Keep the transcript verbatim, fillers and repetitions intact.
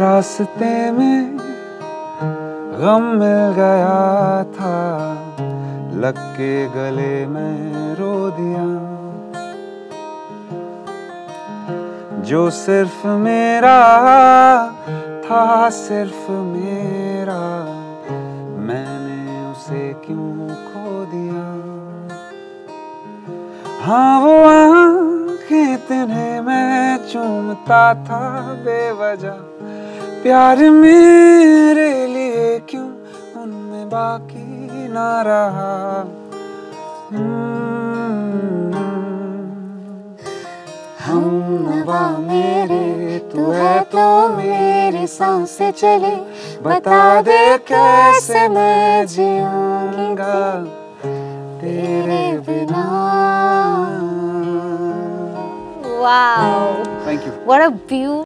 रास्ते में गम मिल गया था, लग के गले में रो दिया। जो सिर्फ मेरा था, सिर्फ मेरा, मैंने उसे क्यों खो दिया। हाँ वो आँखें तिन्हें मैं चूमता था बेवजह, प्यार मेरे लिए क्यों उनमें बाकी ना रहा। हमनवा मेरे तू है तो मेरी सांसें चले, बता दे कैसे मैं जीऊंगा तेरे बिना। Wow. Thank you. What a beautiful